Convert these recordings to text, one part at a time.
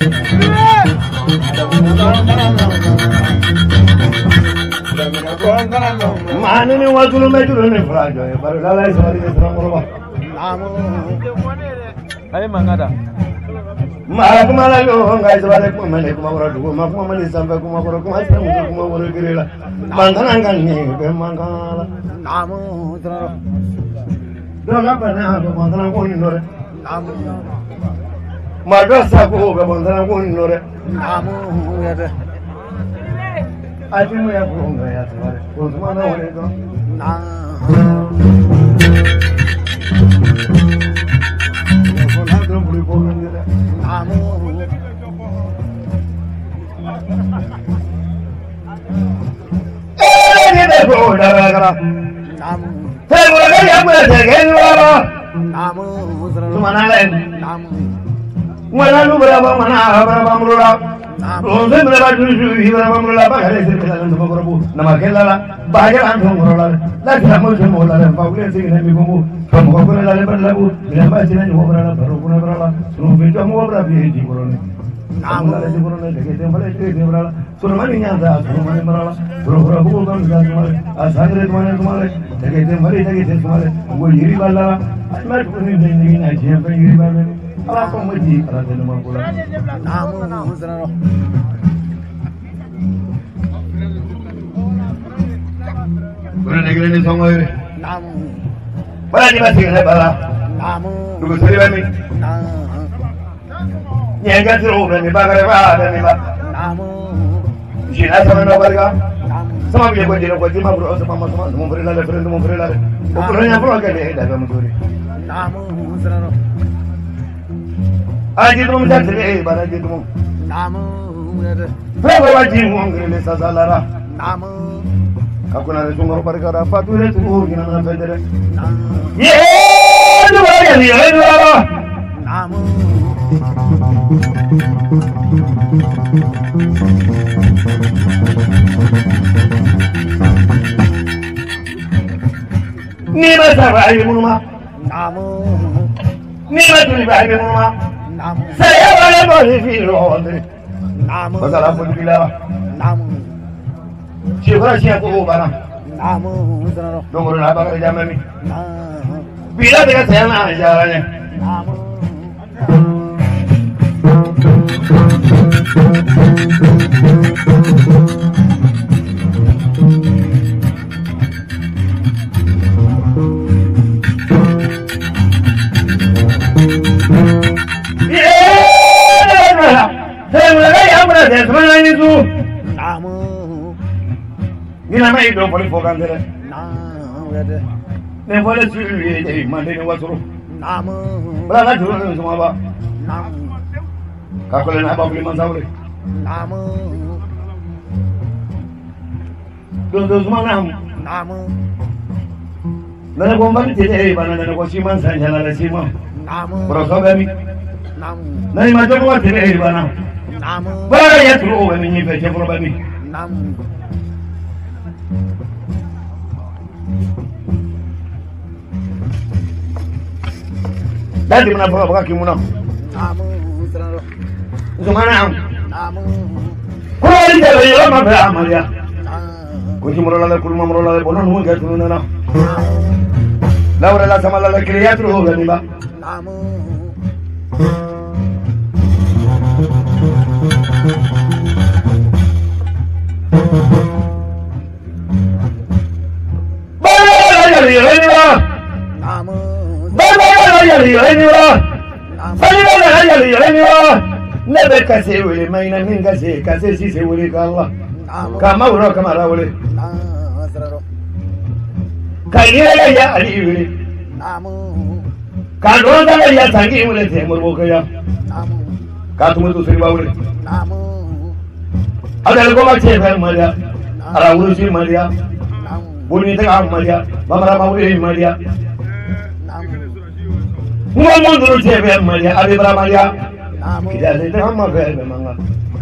Mani ni wajulu mejulu ni furajo baru lalai sawari ni terangoroba. Ayo mangada. Mara kumala yo ngai sawari kumale kumawara dugo makumali sampai kumawara kumasira muso kumawara girela. Mangana ngani be mangala. Namu terang. Dola bana be mangana koni nore. Madrasa ko be mangana koni nore. Namu ya. Aji mu ya bunga ya sawari. Uzmana wale do. Dadi muna pura baka kimuna. Zumana. Kuri de yo ma ba amalia. Kuji morola de kulma morola de bonon mun ga tununa. Laura la samala la criatura ho gani ba. Never kase wele maina ninga se kase si se wele kala kama uro kama ra wele kayela ya ali wele ka do da ya sangi wele te murbo kaya ka tumu tu sirba wele adal ko ma che fer maria ara uru si maria buni te am maria mamara ma wele maria Muhammad dulu che fer maria abi bra maria Kita sedang sama ver memang.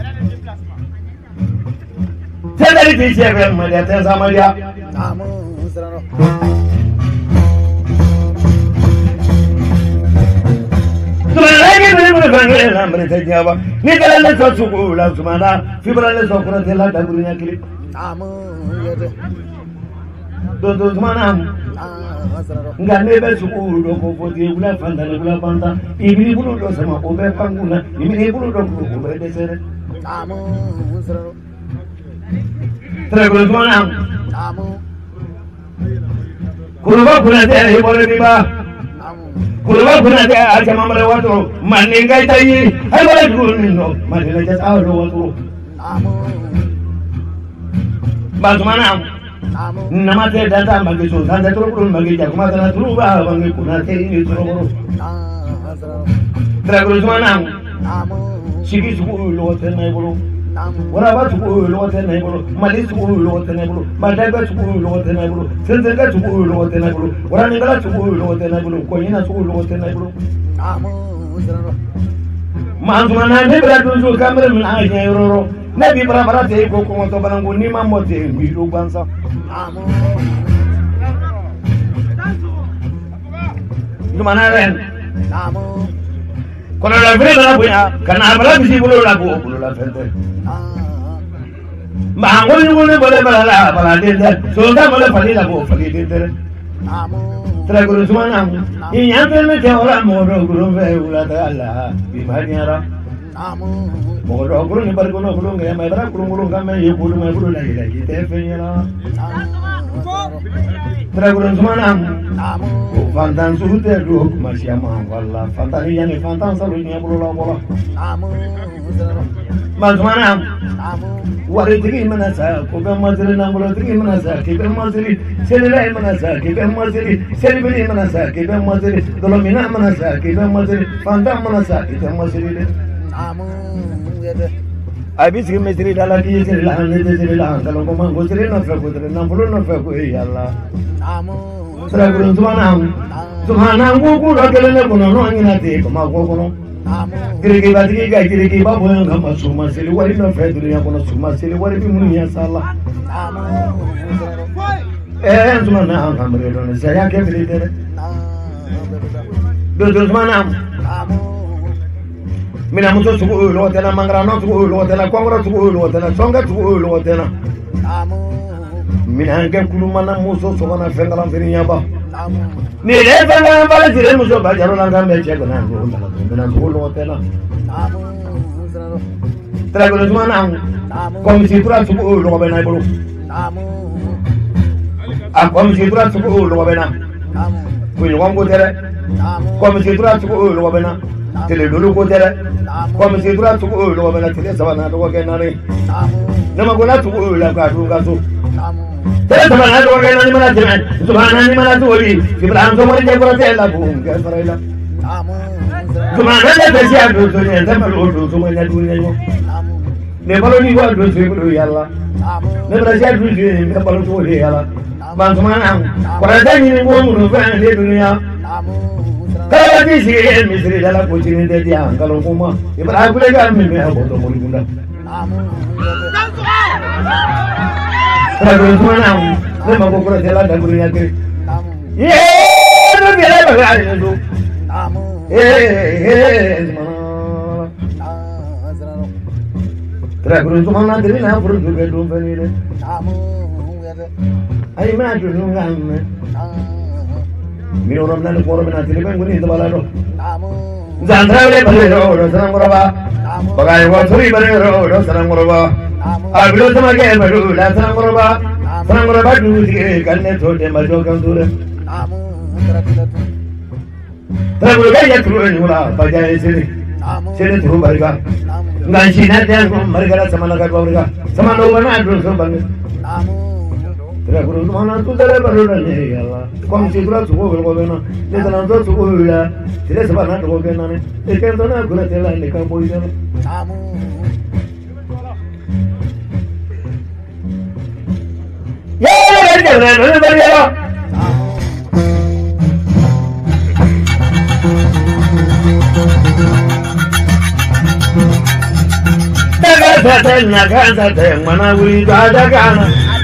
Saya dari PC ver melihat saya sama dia. Kamu serano. Sudah lagi me bange la mrete jaba ni kala le so suku la sumana fibra le so kura tela da gurunya kili amu yede do sumana asraro ngane be suku do ko foti bula fanda le bula fanda ibili bulu do sama o be panguna ibili bulu do ko be de sere amu asraro trego sumana amu kuruba kuna de hibole biba amu kuruba kuna de aja mamare wato maninga tayi ay mala gurunno manina ja sawo wato amu basumana amu namate data magi so sanda turu magi ja kuma kana turu ba bangi kuna te ni turu asraro trego sumana amu sigi su lo te nay bolo amu wara ba su lo te nay bolo mali su lo te nay bolo madaga su lo te nay bolo senzenga su lo te nay bolo wara ngala su lo te nay bolo ko yina su lo te nay bolo amu asraro manzumana ne bra do kamera min a nyoro ne bi bara te ko ko to banangu ni mammo te bi do bansa amu dumana ren amu kono la vre bala buya kana bala bisi bulo la bulo la fente ma ngol ni ngol bala bala de so da bala fali la bo fali de amu tra guru sumana ni yande me te ora mo do guru ve ula ta alla bi maniara amu mo do guru ni bar guru guru ngai mai bara guru ngame ye guru mai guru la ila te fenyala tra guru sumana amu fantan suhute do masiyama walla fantan yani fantan salu ni bulu la bola amu asraro manzumana amu wari tigi manasa ko be mazri na bulu tigi manasa ke be mazri selila manasa ke be mazri selibili manasa ke be mazri dolomina manasa ke be mazri fantan manasa ke be mazri amu yede abi sigi mesri dala di siri la ne de siri la kalau ko mango siri na fe ko na bulu na fe ko yalla amu Tragurun Subhana Gugu Ragalena Bono Inate, Kama Gogono, amu Girigi Batiga, Girigi Babu, and Kama Suma Silly, what is no Federia Suma Silly, what is Munia Sala? amu And Sumana, Cameron, Sayaka, Dudusmanam, amu Minamuto to Lotena Mangrano to Lotena, Congress to Lotena, Songa to Lotena, amu Minanga Kulumana Muso, Sovana Fengalan Finiaba. amu Ni leva para dire muso bajaro la gambe che con un hotel. amu asraro Trago le manam amu come si trova su lo bene blu. amu A come si trova su lo bene. amu Quindi uomo tere amu come si trova su lo bene. Tele lulu ko tere come si trova su lo bene tele savana do che nare. amu Nama gona su la ka du ga su. amu Tele savana do che nare mana jeme. Subhana ni mana tuori. Ibrahim so mori je ko tela bum ke farela. amu asraro Subhana ne sia do so ne sama lo so mori du ne yo. amu Ne balo ni wa do so ko yalla. amu Ne bala sia du ne balo to yalla. Ban subhana ko da ni mo mu fa ne dunya. amu asraro Kala di si misri dala ko chini de dia kalau kuma. Ibrahim kule ga mi me abo to mori bunda. amu Trago subhana ne ma ko ko dela da dunya ke. amu Ye no bi la ba ga do. amu Asraro. Trago subhana de na furu ke do venire. amu yede Ai ma do ngam. Mino non nel cuore menati le vengono in balado. amu Zandrale balero sarang roba. amu Bagai wasuri balero sarang roba. amu Abilo sama ke baru la sarang roba. Sarang roba du di kanne thote majo kan dure. amu asraro Trago ke ya kru ni wala bajai sini. amu Sini tu barga. amu Nganchi na dia marga sama la ka barga. Sama no bana du so bang. amu Trago mana tu dale baru ni Allah. Kom si kru tu go bena. Ne tan to tu go la. Tire sabana to go bena ne. E ke to na kru tela ni ka boy dela. amu Ya, no bariya. Daga ta na kan ta mana wuri ta daga na.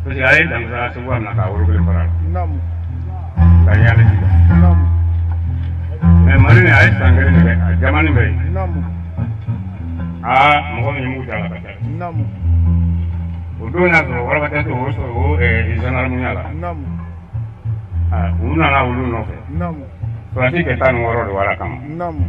Terus ya dan saya sebuah nak kawul ke lemparan. Namu. Tanya ada juga. Namu. Mari ni ayat sangkar ni zaman ni baik. Namu. Mungkin ni muda lah kata. Namu. Udah nak orang kata tu izanar munyala. Namu. Ulu nana ulu nofe. Namu. Berarti kita ngoro dua rakam. Namu.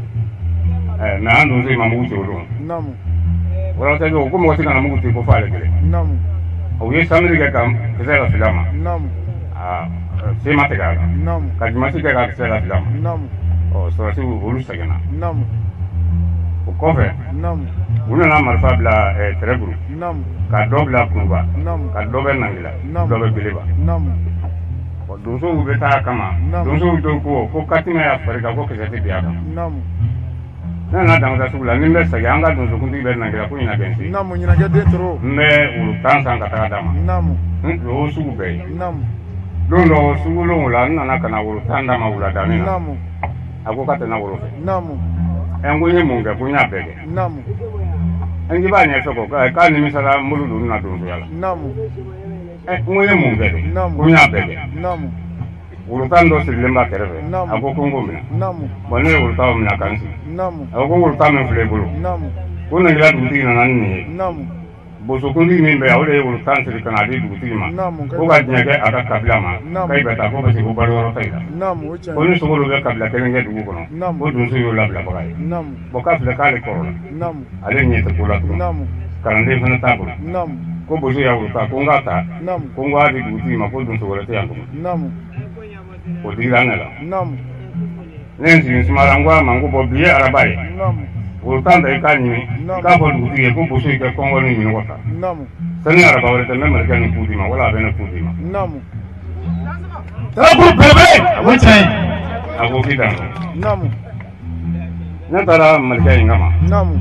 Nah anu tu mamu tu ulu. Namu. Orang kata tu, aku mau sih kan mamu tu kau file kiri. Namu. Oye sambil kita kam, kita lah filama. Namu. Saya mati kagak. Namu. Kaji masih kagak kita lah filama. Namu. Oh, soalnya tu ulu saja na. Namu. Kofe. Namu. Ulu nama marfa bila tereburu. Namu. Kado bila kuba. Namu. Kado bila nangila. Namu. Kado bila biliba. Namu. Doso ubeta kama. Doso uto ko katima ya Afrika ko kesati dia kama. Namu. Na danga sugula nimbe saganga doso kunti ber nangila ko ina bensi. Namu nyina ga dentro. Mbe ulu tansa kata dama. Namu. Lo sugu be. Namu. Lo sugu lo la na kana ulu tanda ma ula danina. Namu. Ako kata na ulu. Namu. Engunye munga kunya bege. Namu. Engi ba nya soko ka ni misala mulu na doso yala. Namu. Engunye munga Namu. kunya bege. Namu. Urutan do silimba kerebe. Namu. Ako kongo mina. Namu. Bone urutaw mina kansi. Namu. Ako urutaw min fule bulu. Namu. Kuna ngila duti na nani. Namu. Boso kundi min be awle urutan siri kana di duti ma. Namu. Ko ga nyake aka kabila ma. Namu. Kai beta ko basi ko bari woro taida. Namu. Ucha. Ko ni sugolo be kabila kelenge dugu kono. Namu. Ko dun su yo labla bagai. Namu. Boka fle kale korona. Namu. Ale nyete kula tu. Namu. Karande fana tabu. Namu. Ko boso ya uruta ko ngata. Namu. Ko ngadi duti ma ko dun su wala tayango. Namu. Ko dirangala. Namu. Nensi smarangwa mango bobiye arabai. Namu. Urutan da ikani ka bo duti ko boso ke kongo ni min wata. Namu. Sani araba wala tan memar kan kudima wala bena kudima. Namu. Tabu bebe. Wucai. Ako kita. Namu. Na tara marka ingama. Namu.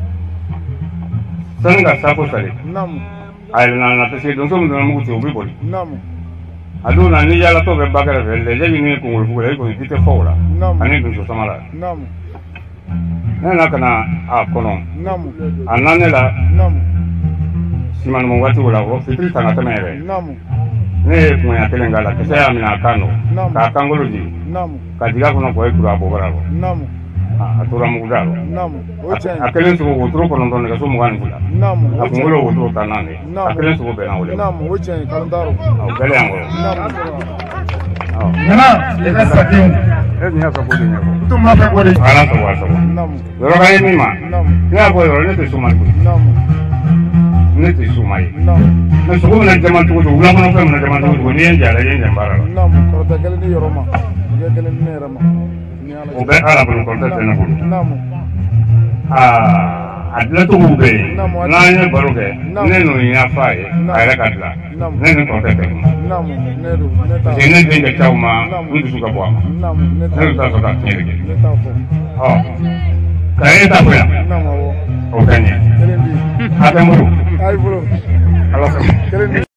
Sanga sako sare. Namu. Ay na tese don som don mu to bi boli. Namu. Adu na ni yala to be bagara vele je ni ko ngul fugale ko tite fawla. Namu. Ani dun so samala. Namu. Na kana a kono. Namu. Ananela Namu. siman mo wati wala ko fitri tanga tamere. Namu. Ne ko ya telengala kese ya mina kano. Namu. Ka kangolo di. Namu. Ka diga kono ko e kura bo baralo. Namu. Atura mu dalo. Namu. Ucha. Akelen so ko tro kono don ga so mo gan kula. Namu. Akungolo wo tro tanane. Namu. Akelen so be na wole. Namu. Ucha kalendaro. Au gale ango. Namu. Nana, eka sakin. Ni aka bodi nyako. Tu mafe kodi. Ala to wa so. Namu. Yoro ga ni ma. Namu. Ni ako yoro ne te sumai ko. Namu. Ne te sumai. Namu. Ne so ko na jama to ko ula ko na ko na jama to ko ni en jala yen jambara. Namu. Korota kele ni yoroma. Ge kele ni rama. Ni ala. O be ala ko ko ta na ko. Namu. Adla to ube. Na ne baroke. Ne no ya fae. Ayra kadla. Ne ne ko ta te. Namu. Neru. Neta. Ne ne de chauma. Ndu su ka bo. Namu. Neta. Ne ta so ta ni de. Neta fo. Oh. Kai ta ko ya. Namu. O kanye. Kele ndi. Ate muru. Ay bro. Ala ko. Kele ndi.